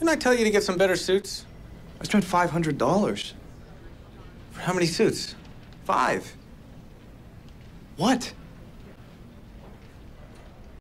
Didn't I tell you to get some better suits? I spent $500. For how many suits? 5. What?